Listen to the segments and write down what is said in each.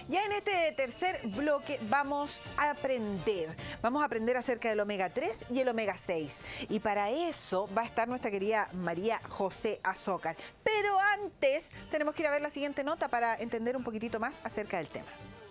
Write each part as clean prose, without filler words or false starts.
Ya en este tercer bloque vamos a aprender acerca del omega 3 y el omega 6. Y para eso va a estar nuestra querida María José Azócar. Pero antes tenemos que ir a ver la siguiente nota para entender un poquitito más acerca del tema.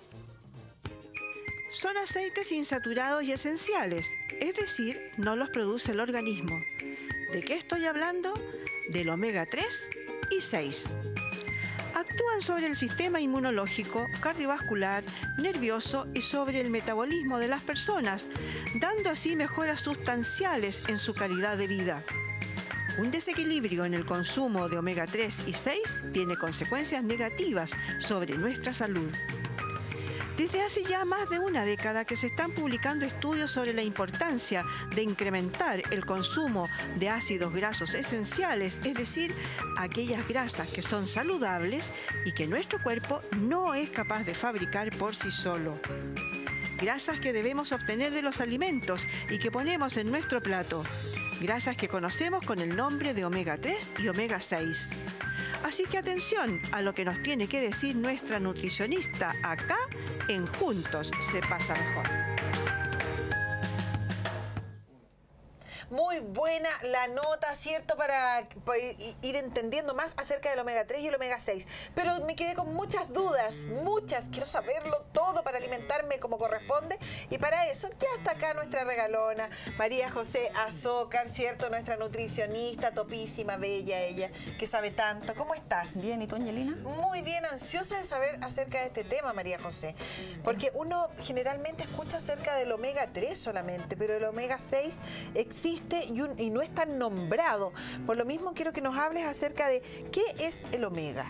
Son aceites insaturados y esenciales, es decir, no los produce el organismo. ¿De qué estoy hablando? Del omega 3 y 6. Actúan sobre el sistema inmunológico, cardiovascular, nervioso y sobre el metabolismo de las personas, dando así mejoras sustanciales en su calidad de vida. Un desequilibrio en el consumo de omega 3 y 6 tiene consecuencias negativas sobre nuestra salud. Desde hace ya más de una década que se están publicando estudios sobre la importancia de incrementar el consumo de ácidos grasos esenciales, es decir, aquellas grasas que son saludables y que nuestro cuerpo no es capaz de fabricar por sí solo. Grasas que debemos obtener de los alimentos y que ponemos en nuestro plato. Grasas que conocemos con el nombre de omega 3 y omega 6. Así que atención a lo que nos tiene que decir nuestra nutricionista acá en Juntos se pasa mejor. Muy buena la nota, ¿cierto? Para ir entendiendo más acerca del omega 3 y el omega 6. Pero me quedé con muchas dudas, muchas. Quiero saberlo todo para alimentarme como corresponde. Y para eso ya está acá nuestra regalona, María José Azócar, ¿cierto? Nuestra nutricionista, topísima, bella ella, que sabe tanto. ¿Cómo estás? Bien, ¿y tú, Angelina? Muy bien, ansiosa de saber acerca de este tema, María José. Porque uno generalmente escucha acerca del omega 3 solamente, pero el omega 6 existe y no es tan nombrado. Por lo mismo quiero que nos hables acerca de qué es el omega.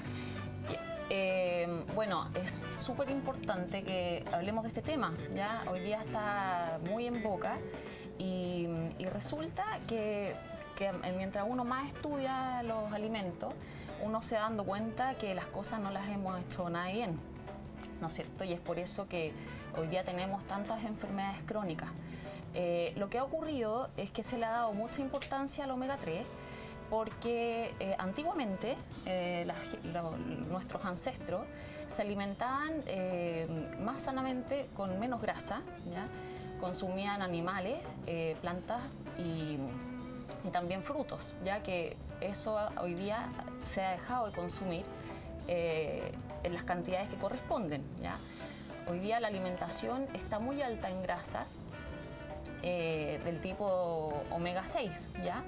Bueno, es súper importante que hablemos de este tema. ¿Ya? Hoy día está muy en boca y resulta que mientras uno más estudia los alimentos, uno se va dando cuenta que las cosas no las hemos hecho nada bien, ¿no es cierto? Y es por eso que hoy día tenemos tantas enfermedades crónicas. Lo que ha ocurrido es que se le ha dado mucha importancia al omega 3 porque antiguamente nuestros ancestros se alimentaban más sanamente con menos grasa, ¿ya? Consumían animales, plantas y también frutos, ya que eso hoy día se ha dejado de consumir en las cantidades que corresponden, ¿ya? Hoy día la alimentación está muy alta en grasas del tipo omega 6, ¿ya?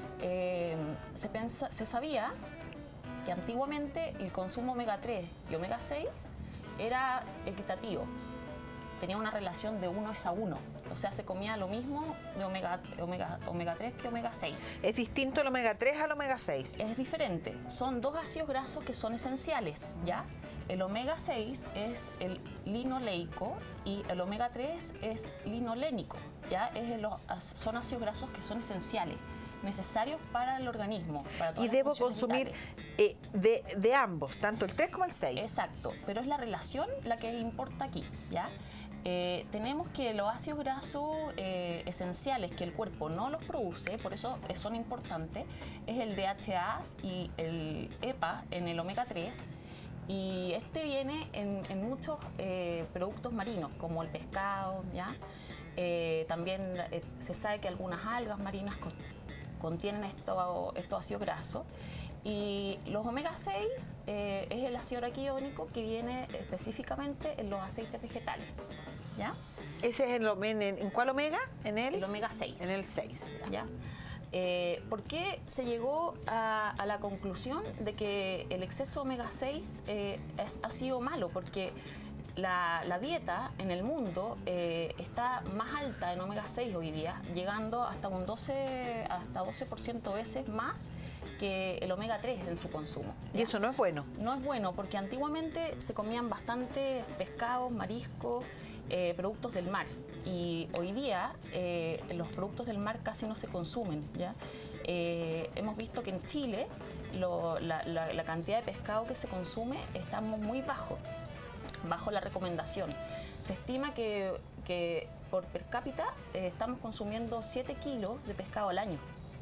Se sabía que antiguamente el consumo omega 3 y omega 6 era equitativo, tenía una relación de 1:1, o sea, se comía lo mismo de omega 3 que omega 6. ¿Es distinto el omega 3 al omega 6? Es diferente, son dos ácidos grasos que son esenciales, ¿ya? El omega 6 es el linoleico y el omega 3 es linolénico, ¿ya? Son ácidos grasos que son esenciales, necesarios para el organismo. Para todas y las debo funciones consumir de ambos, tanto el 3 como el 6. Exacto, pero es la relación la que importa aquí, ¿ya? Tenemos que los ácidos grasos esenciales que el cuerpo no los produce, por eso son importantes, es el DHA y el EPA en el omega 3. Y este viene en muchos productos marinos, como el pescado, ¿ya? También se sabe que algunas algas marinas contienen estos ácidos grasos. Y los omega 6 es el ácido araquidónico que viene específicamente en los aceites vegetales, ¿ya? ¿Ese es en cuál omega? El omega 6. En el 6. ¿Ya? ¿Por qué se llegó a la conclusión de que el exceso de omega 6 ha sido malo? Porque la dieta en el mundo está más alta en omega 6 hoy día, llegando hasta un 12% veces más que el omega 3 en su consumo, ¿ya? ¿Y eso no es bueno? No es bueno porque antiguamente se comían bastante pescados, mariscos, productos del mar. Y hoy día los productos del mar casi no se consumen, ¿ya? Hemos visto que en Chile la cantidad de pescado que se consume está muy bajo la recomendación. Se estima que por per cápita estamos consumiendo 7 kilos de pescado al año,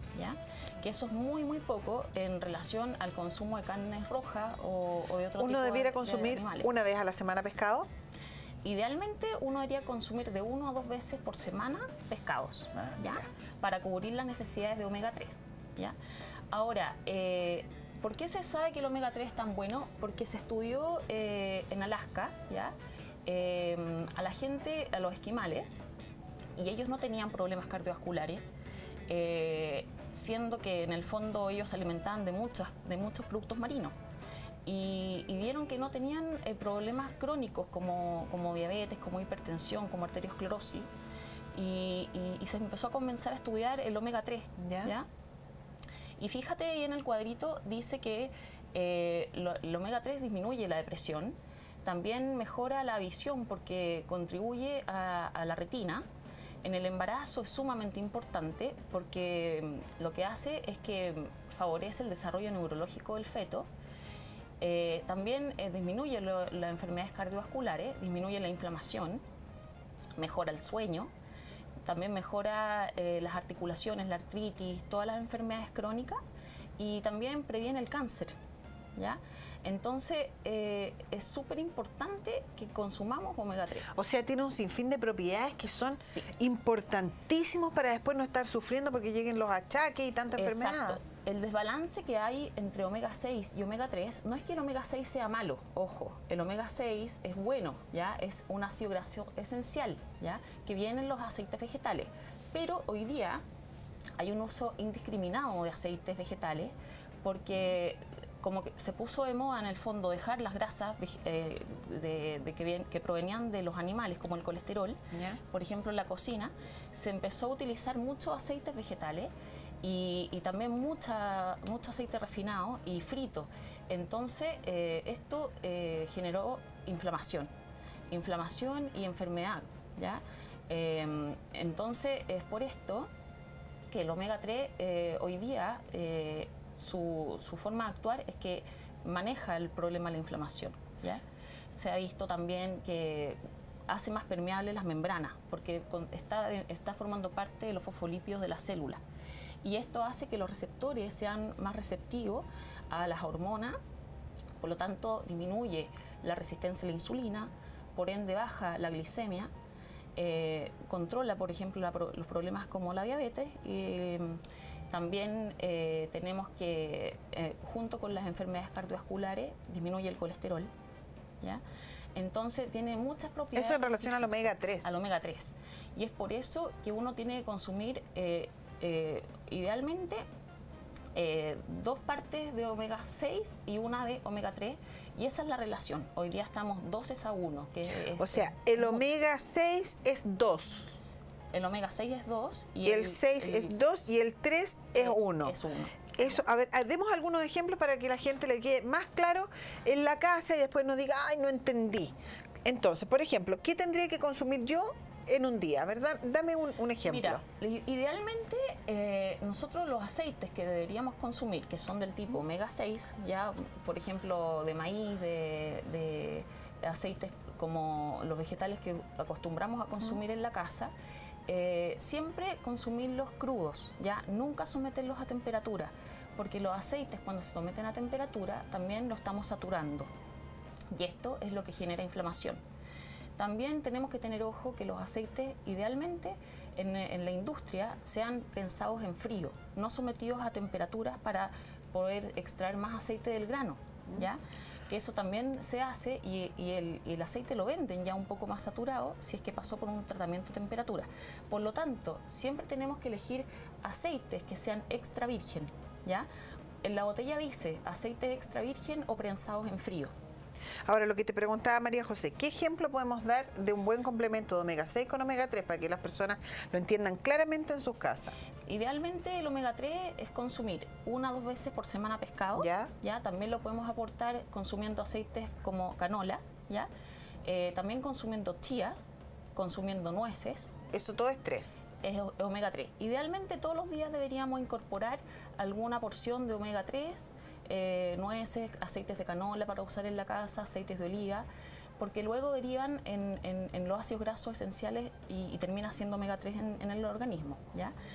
¿ya? Que eso es muy, muy poco en relación al consumo de carnes rojas o de otro tipo ¿Uno debiera de consumir animales. una vez a la semana pescado? Idealmente uno debería consumir de 1 a 2 veces por semana pescados, ¿ya? Mira. Para cubrir las necesidades de omega 3, ¿ya? Ahora, ¿por qué se sabe que el omega 3 es tan bueno? Porque se estudió en Alaska, ¿ya? A la gente, a los esquimales, y ellos no tenían problemas cardiovasculares, siendo que en el fondo ellos se alimentaban de muchos productos marinos. Y vieron que no tenían problemas crónicos como diabetes, como hipertensión, como arteriosclerosis. Y se empezó a comenzar a estudiar el omega 3. ¿Ya? Y fíjate ahí en el cuadrito, dice que el omega 3 disminuye la depresión, también mejora la visión porque contribuye a la retina. En el embarazo es sumamente importante porque lo que hace es que favorece el desarrollo neurológico del feto. También disminuye las enfermedades cardiovasculares, disminuye la inflamación, mejora el sueño, también mejora las articulaciones, la artritis, todas las enfermedades crónicas y también previene el cáncer, ¿ya? Entonces es súper importante que consumamos omega 3. O sea, tiene un sinfín de propiedades que son importantísimos para después no estar sufriendo porque lleguen los achaques y tanta enfermedad. Exacto. El desbalance que hay entre omega 6 y omega 3 no es que el omega 6 sea malo, ojo, el omega 6 es bueno, ¿ya? Es un ácido graso esencial, ¿ya? Que viene en los aceites vegetales, pero hoy día hay un uso indiscriminado de aceites vegetales porque como que se puso de moda en el fondo dejar las grasas que provenían de los animales, como el colesterol, por ejemplo en la cocina, se empezó a utilizar muchos aceites vegetales y también mucho aceite refinado y frito. Entonces esto generó inflamación y enfermedad, ¿ya? Entonces es por esto que el omega 3 hoy día su forma de actuar es que maneja el problema de la inflamación, ¿ya? Se ha visto también que hace más permeables las membranas porque está formando parte de los fosfolípidos de la célula. Y esto hace que los receptores sean más receptivos a las hormonas, por lo tanto disminuye la resistencia a la insulina, por ende baja la glicemia, controla, por ejemplo, los problemas como la diabetes. También tenemos que, junto con las enfermedades cardiovasculares, disminuye el colesterol, ¿ya? Entonces tiene muchas propiedades. Eso en relación al omega 3. Al omega 3. Y es por eso que uno tiene que consumir idealmente 2 partes de omega 6 y una de omega 3, y esa es la relación. Hoy día estamos 12:1. O sea, el omega 6 es 2. El omega 6 es 2 y el 6 es 2 y el 3 es 1. Es 1. Eso, a ver, demos algunos ejemplos para que la gente le quede más claro en la casa y después nos diga, ay, no entendí. Entonces, por ejemplo, ¿qué tendría que consumir yo en un día? ¿Verdad? Dame un ejemplo. Mira, idealmente nosotros los aceites que deberíamos consumir, que son del tipo omega 6, ya por ejemplo de maíz, de aceites como los vegetales que acostumbramos a consumir en la casa, siempre consumirlos crudos, ya nunca someterlos a temperatura, porque los aceites cuando se someten a temperatura también lo estamos saturando y esto es lo que genera inflamación. También tenemos que tener ojo que los aceites idealmente en la industria sean pensados en frío, no sometidos a temperaturas para poder extraer más aceite del grano, ¿ya? Que eso también se hace y el aceite lo venden ya un poco más saturado si es que pasó por un tratamiento de temperatura. Por lo tanto, siempre tenemos que elegir aceites que sean extra virgen, ¿ya? En la botella dice aceite extra virgen o prensados en frío. Ahora, lo que te preguntaba María José, ¿qué ejemplo podemos dar de un buen complemento de omega 6 con omega 3 para que las personas lo entiendan claramente en sus casas? Idealmente el omega 3 es consumir 1 o 2 veces por semana pescado. ¿Ya? También lo podemos aportar consumiendo aceites como canola, ¿ya? También consumiendo chía, consumiendo nueces. Eso todo es 3. Es omega 3. Idealmente todos los días deberíamos incorporar alguna porción de omega 3, nueces, aceites de canola para usar en la casa, aceites de oliva, porque luego derivan en los ácidos grasos esenciales y termina siendo omega 3 en el organismo, ¿ya?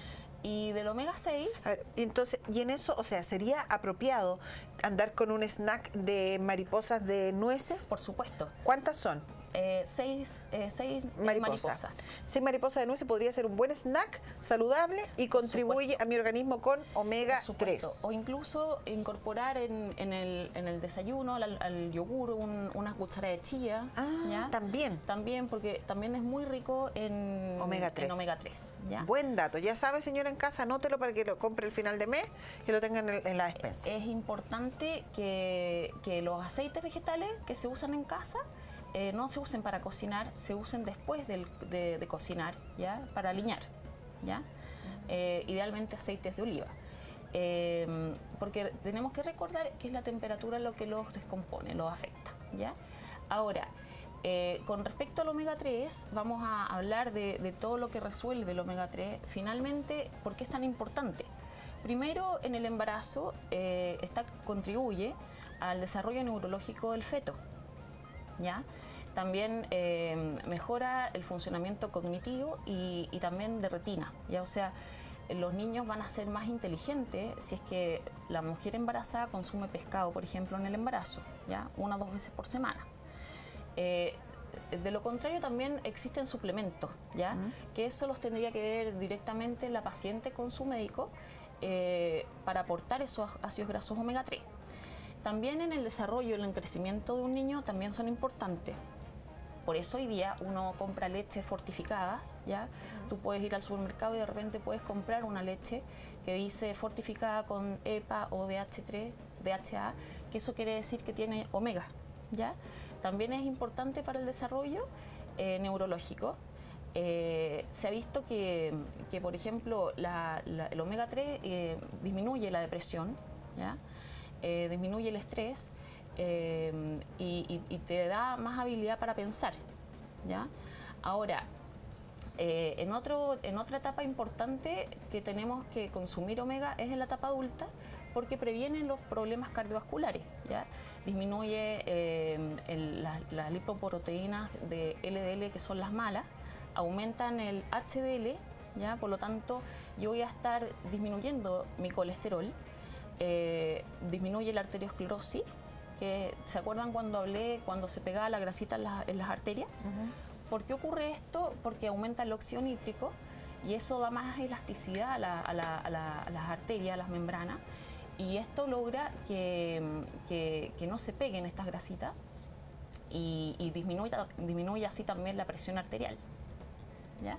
Y del omega 6... A ver, entonces, y en eso, o sea, ¿sería apropiado andar con un snack de mariposas de nueces? Por supuesto. ¿Cuántas son? 6 mariposas. 6 mariposas de nueces podría ser un buen snack saludable y contribuye a mi organismo con omega 3. O incluso incorporar en el desayuno al yogur una cuchara de chía. ¿ya? También. También, porque también es muy rico en omega 3. En omega 3 ¿ya? Buen dato. Ya sabe, señora en casa, anótelo para que lo compre el final de mes y lo tengan en la despensa. Es importante que los aceites vegetales que se usan en casa no se usen para cocinar, se usen después de cocinar, ¿ya? Para aliñar, ¿ya? Idealmente aceites de oliva. Porque tenemos que recordar que es la temperatura lo que los descompone, los afecta, ¿ya? Ahora, con respecto al omega 3, vamos a hablar de todo lo que resuelve el omega 3. Finalmente, ¿por qué es tan importante? Primero, en el embarazo, contribuye al desarrollo neurológico del feto, ¿ya? También mejora el funcionamiento cognitivo y también de retina, ¿ya? O sea, los niños van a ser más inteligentes si es que la mujer embarazada consume pescado, por ejemplo, en el embarazo, ¿ya? 1 o 2 veces por semana. De lo contrario, también existen suplementos, ¿ya? Que eso los tendría que ver directamente la paciente con su médico para aportar esos ácidos grasos omega 3. También en el desarrollo y en el crecimiento de un niño también son importantes. Por eso hoy día uno compra leches fortificadas, ¿ya? Tú puedes ir al supermercado y de repente puedes comprar una leche que dice fortificada con EPA o DH3, DHA, que eso quiere decir que tiene omega, ¿ya? También es importante para el desarrollo neurológico. Se ha visto que por ejemplo, el omega 3 disminuye la depresión, ¿ya? Disminuye el estrés y te da más habilidad para pensar, ¿ya? Ahora, en otra etapa importante que tenemos que consumir omega es en la etapa adulta, porque previene los problemas cardiovasculares, ¿ya? Disminuye las lipoproteínas de LDL, que son las malas, aumentan el HDL, ¿ya? Por lo tanto, yo voy a estar disminuyendo mi colesterol, disminuye la arteriosclerosis, que ¿se acuerdan cuando se pegaba la grasita en las arterias? ¿Por qué ocurre esto? Porque aumenta el óxido nítrico y eso da más elasticidad a las arterias, a las membranas, y esto logra que no se peguen estas grasitas y disminuye así también la presión arterial, ¿ya?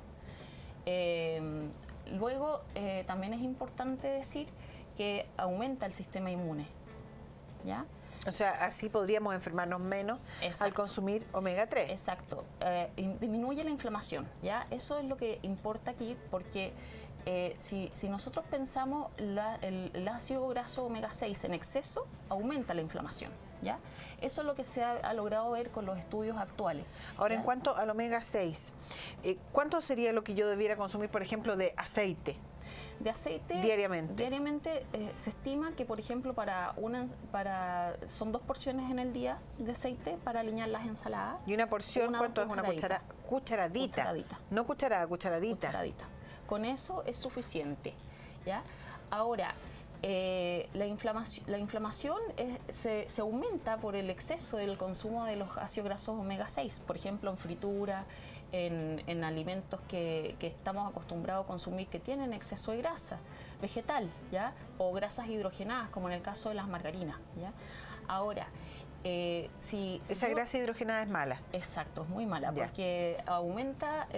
Luego también es importante decir que aumenta el sistema inmune, ¿ya? O sea, así podríamos enfermarnos menos. Exacto. Al consumir omega 3. Exacto. Disminuye la inflamación, ¿ya? Eso es lo que importa aquí, porque si nosotros pensamos el ácido graso omega 6 en exceso, aumenta la inflamación, ¿ya? Eso es lo que se ha logrado ver con los estudios actuales. Ahora, ¿ya? En cuanto al omega 6, ¿cuánto sería lo que yo debiera consumir, por ejemplo, de aceite? De aceite diariamente se estima que, por ejemplo, son 2 porciones en el día de aceite para aliñar las ensaladas. ¿Y una porción cuánto es? Una cucharadita. No cucharada, cucharadita. Con eso es suficiente, ¿ya? Ahora, la inflamación se aumenta por el exceso del consumo de los ácidos grasos omega 6, por ejemplo, en fritura, en alimentos que estamos acostumbrados a consumir que tienen exceso de grasa vegetal, ¿ya? O grasas hidrogenadas, como en el caso de las margarinas, ¿ya? Ahora, esa grasa hidrogenada es mala. Exacto, es muy mala, ya. Porque aumenta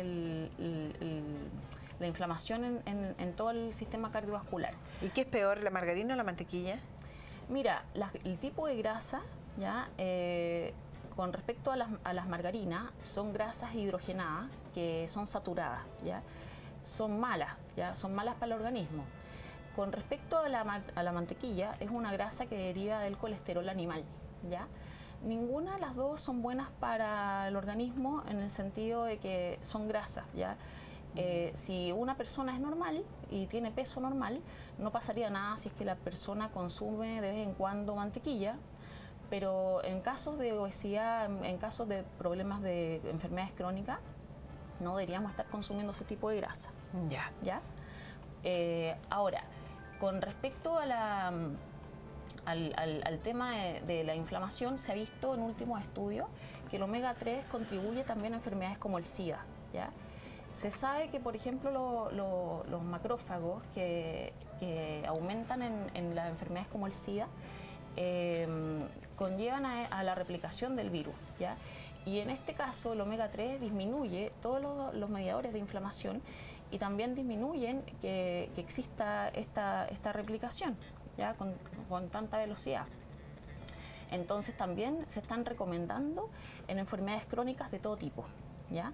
la inflamación en todo el sistema cardiovascular. ¿Y qué es peor, la margarina o la mantequilla? Mira, el tipo de grasa, ¿ya? Con respecto a las margarinas, son grasas hidrogenadas que son saturadas, ¿ya? Son malas, ¿ya? Son malas para el organismo. Con respecto a la mantequilla, es una grasa que deriva del colesterol animal, ¿ya? Ninguna de las dos son buenas para el organismo en el sentido de que son grasas, ¿ya? Si una persona es normal y tiene peso normal, no pasaría nada si es que la persona consume de vez en cuando mantequilla, pero en casos de obesidad, en casos de problemas de enfermedades crónicas, no deberíamos estar consumiendo ese tipo de grasa. Ya. ¿Ya? Ahora, con respecto a al tema de la inflamación, se ha visto en últimos estudios que el omega 3 contribuye también a enfermedades como el SIDA, ¿ya? Se sabe que, por ejemplo, los macrófagos que aumentan en las enfermedades como el SIDA conllevan a la replicación del virus, ¿ya? Y en este caso el omega 3 disminuye todos los mediadores de inflamación y también disminuyen que exista esta replicación, ¿ya? Con tanta velocidad. Entonces también se están recomendando en enfermedades crónicas de todo tipo, ¿ya?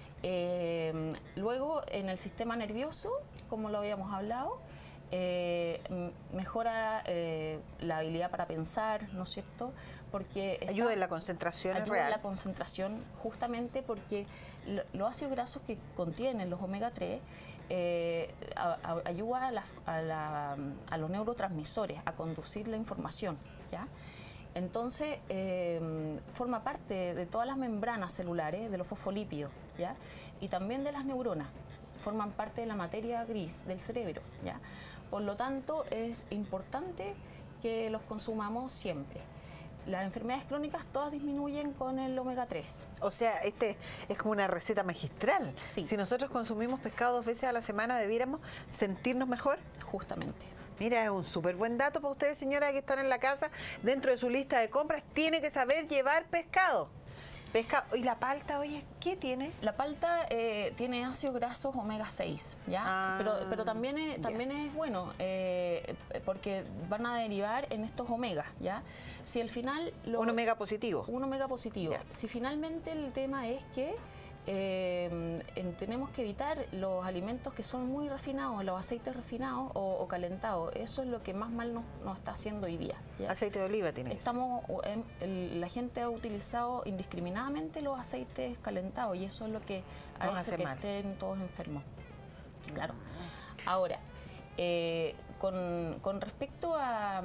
Luego, en el sistema nervioso, como lo habíamos hablado, mejora la habilidad para pensar, ¿no es cierto? Porque ayuda en la concentración, es ayuda real. en la concentración, justamente porque los ácidos grasos que contienen los omega 3 ayuda a los neurotransmisores a conducir la información, ¿ya? Entonces, forma parte de todas las membranas celulares, de los fosfolípidos, ¿ya? Y también de las neuronas. Forman parte de la materia gris del cerebro, ¿ya? Por lo tanto, es importante que los consumamos siempre. Las enfermedades crónicas todas disminuyen con el omega 3. O sea, este es como una receta magistral. Sí. Si nosotros consumimos pescado 2 veces a la semana, ¿debiéramos sentirnos mejor? Justamente. Mira, es un súper buen dato para ustedes, señoras, que están en la casa. Dentro de su lista de compras, tiene que saber llevar pescado. ¿Y la palta, oye, qué tiene? La palta tiene ácidos grasos omega 6, ¿ya? Pero también es bueno, porque van a derivar en estos omegas, ¿ya? Si al final... un omega positivo. Un omega positivo. Ya. Si finalmente el tema es que tenemos que evitar los alimentos que son muy refinados, los aceites refinados o calentados. Eso es lo que más mal nos está haciendo hoy día, ¿ya? Aceite de oliva tiene. La gente ha utilizado indiscriminadamente los aceites calentados y eso es lo que Nos ha hace hecho que mal. estén todos enfermos. Claro. Ahora, con respecto a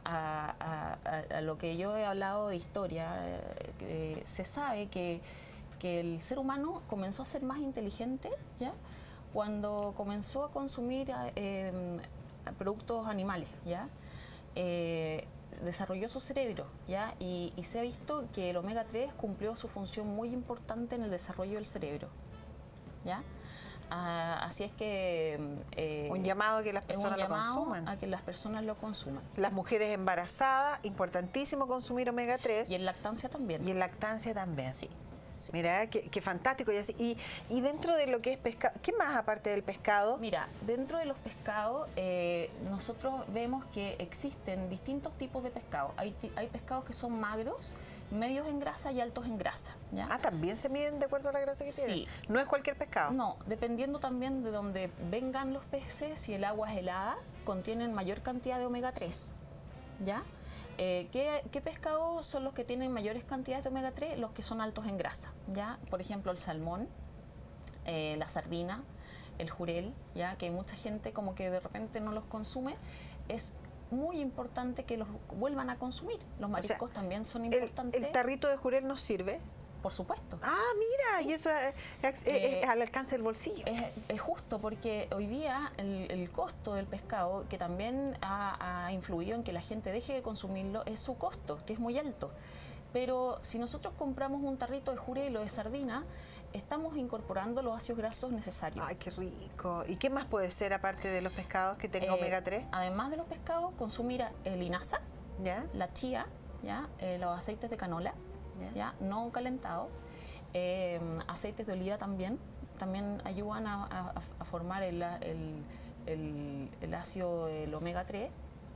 lo que yo he hablado de historia, se sabe que el ser humano comenzó a ser más inteligente, ¿ya? Cuando comenzó a consumir productos animales, ¿ya? Desarrolló su cerebro, ¿ya? Y se ha visto que el omega 3 cumplió su función muy importante en el desarrollo del cerebro, ¿ya? Así es que... un llamado a que las personas lo consuman. A que las personas lo consuman. Las mujeres embarazadas, importantísimo consumir omega 3. Y en lactancia también. Y en lactancia también. Sí. Sí. Mira, qué fantástico. Y dentro de lo que es pescado, ¿qué más aparte del pescado? Mira, dentro de los pescados, nosotros vemos que existen distintos tipos de pescado. Hay pescados que son magros, medios en grasa y altos en grasa, ¿ya? Ah, ¿también se miden de acuerdo a la grasa que tienen? Sí. ¿No es cualquier pescado? No, dependiendo también de donde vengan los peces, si el agua es helada, contienen mayor cantidad de omega 3, ¿ya? ¿Qué pescados son los que tienen mayores cantidades de omega 3? Los que son altos en grasa, ¿ya? Por ejemplo, el salmón, la sardina, el jurel, ¿ya? Que mucha gente como que de repente no los consume. Es muy importante que los vuelvan a consumir. Los mariscos también son importantes. ¿El tarrito de jurel nos sirve? Por supuesto. Ah, mira, Sí. Y eso es al alcance del bolsillo. Es justo porque hoy día el costo del pescado, que también ha influido en que la gente deje de consumirlo, es su costo, que es muy alto. Pero si nosotros compramos un tarrito de jurel o de sardina, estamos incorporando los ácidos grasos necesarios. Ay, qué rico. ¿Y qué más puede ser aparte de los pescados que tenga omega 3? Además de los pescados, consumir linaza, ¿Ya? la chía, ¿ya? Los aceites de canola, ¿ya? No calentados, aceites de oliva también ayudan a formar el ácido, el omega 3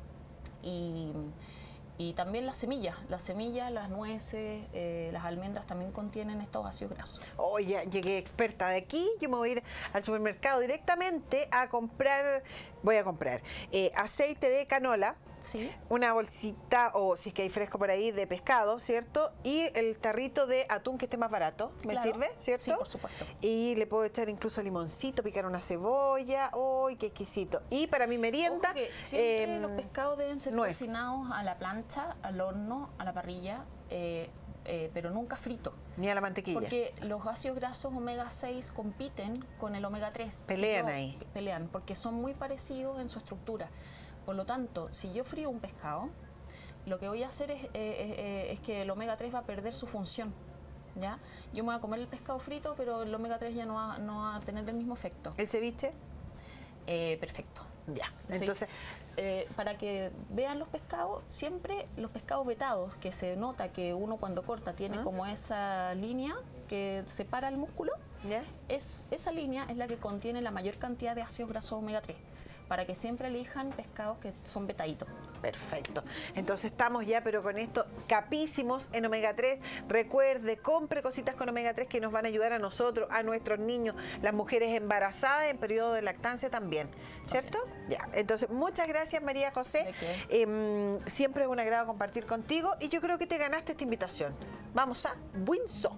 y también las semillas, las nueces, las almendras también contienen estos ácidos grasos. Oye, llegué experta de aquí, yo me voy a ir al supermercado directamente a comprar, aceite de canola, Sí. una bolsita, o si es que hay fresco por ahí, de pescado, ¿cierto? Y el tarrito de atún que esté más barato, ¿me Claro. sirve? ¿Cierto? Sí, por supuesto. Y le puedo echar incluso limoncito, picar una cebolla, ¡uy, qué exquisito! Y para mi merienda, Ojo que siempre los pescados deben ser nuez. cocinados a la plancha, al horno, a la parrilla, pero nunca frito. Ni a la mantequilla. Porque los ácidos grasos omega 6 compiten con el omega 3. Pelean ahí. Pelean, porque son muy parecidos en su estructura. Por lo tanto, si yo frío un pescado, lo que voy a hacer es que el omega 3 va a perder su función. ¿Ya? Yo me voy a comer el pescado frito, pero el omega 3 ya no va a tener el mismo efecto. ¿El ceviche? Perfecto. Ya, Sí. entonces... Para que vean los pescados, siempre los pescados vetados, que se nota que uno cuando corta tiene como esa línea que separa el músculo, ¿Ya? esa línea es la que contiene la mayor cantidad de ácidos grasos omega 3, para que siempre elijan pescados que son vetaditos. Perfecto. Entonces estamos ya, pero con esto, capísimos en omega 3. Recuerde, compre cositas con omega 3 que nos van a ayudar a nosotros, a nuestros niños, las mujeres embarazadas en periodo de lactancia también. ¿Cierto? Ya. Entonces, muchas gracias, María José. Siempre es un agrado compartir contigo y yo creo que te ganaste esta invitación. Vamos a Buinso.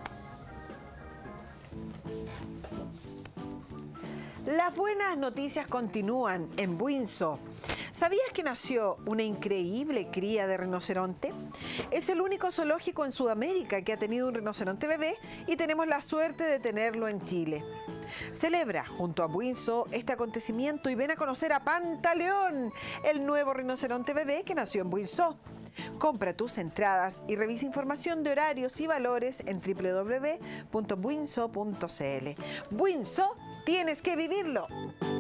Las buenas noticias continúan en Buinso. ¿Sabías que nació una increíble cría de rinoceronte? Es el único zoológico en Sudamérica que ha tenido un rinoceronte bebé y tenemos la suerte de tenerlo en Chile. Celebra junto a Buinso este acontecimiento y ven a conocer a Pantaleón, el nuevo rinoceronte bebé que nació en Buinso. Compra tus entradas y revisa información de horarios y valores en www.buinso.cl. Buinso, tienes que vivirlo.